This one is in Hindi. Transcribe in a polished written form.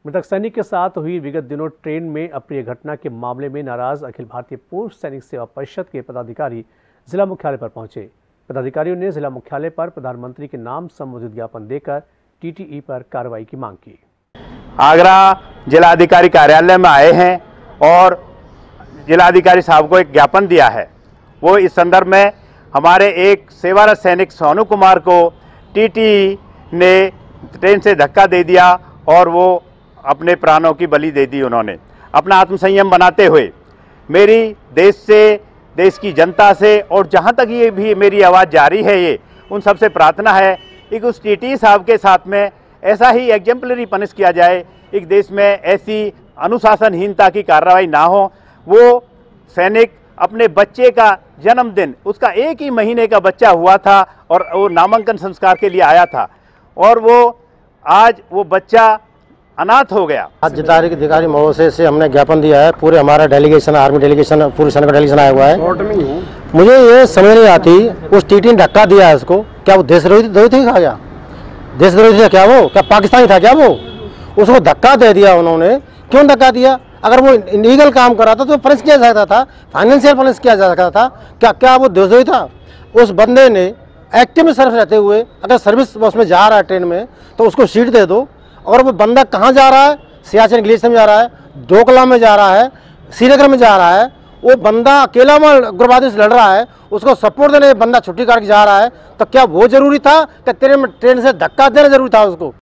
मृतक सैनिक के साथ हुई विगत दिनों ट्रेन में अप्रिय घटना के मामले में नाराज अखिल भारतीय पूर्व सैनिक सेवा परिषद के पदाधिकारी जिला मुख्यालय पर पहुंचे। पदाधिकारियों ने जिला मुख्यालय पर प्रधानमंत्री के नाम संबोधित ज्ञापन देकर टीटीई पर कार्रवाई की मांग की। आगरा जिलाधिकारी कार्यालय में आए हैं और जिलाधिकारी साहब को एक ज्ञापन दिया है। वो इस संदर्भ में हमारे एक सेवारत सैनिक सोनू कुमार को टीटीई ने ट्रेन से धक्का दे दिया और वो अपने प्राणों की बलि दे दी। उन्होंने अपना आत्मसंयम बनाते हुए मेरी देश से, देश की जनता से और जहाँ तक ये भी मेरी आवाज़ जारी है, ये उन सबसे प्रार्थना है कि उस टीटीई साहब के साथ में ऐसा ही एग्जेम्पलरी पनिश किया जाए। एक देश में ऐसी अनुशासनहीनता की कार्रवाई ना हो। वो सैनिक अपने बच्चे का जन्मदिन, उसका 1 ही महीने का बच्चा हुआ था और वो नामांकन संस्कार के लिए आया था और वो आज वो बच्चा अनाथ हो गया। आज जिलाधिकारी महोदय से हमने ज्ञापन दिया है। पूरे हमारा डेलीगेशन, आर्मी डेलीगेशन, पूरे सेना का डेलीगेशन आया हुआ है। मुझे ये समझ नहीं आती, उस टीटी ने धक्का दिया है उसको, क्या वो देशद्रोही था? क्या देशद्रोही था? क्या वो क्या पाकिस्तानी था? क्या वो उसको धक्का दे दिया उन्होंने? क्यों धक्का दिया? अगर वो इलीगल काम कर रहा था तो पनिश किया जा सकता था, फाइनेंशियल पनिश किया जा सकता था। क्या वो देशद्रोही था? उस बंदे ने एक्टिव में सर्विस रहते हुए अगर सर्विस बस में जा रहा है ट्रेन में तो उसको सीट दे दो। और वो बंदा कहाँ जा रहा है? सियाचिन ग्लेशियर में जा रहा है, डोकला में जा रहा है, श्रीनगर में जा रहा है। वो बंदा अकेला उग्रवादी से लड़ रहा है, उसको सपोर्ट देने बंदा छुट्टी करके जा रहा है। तो क्या वो जरूरी था कि ट्रेन से धक्का देना जरूरी था उसको?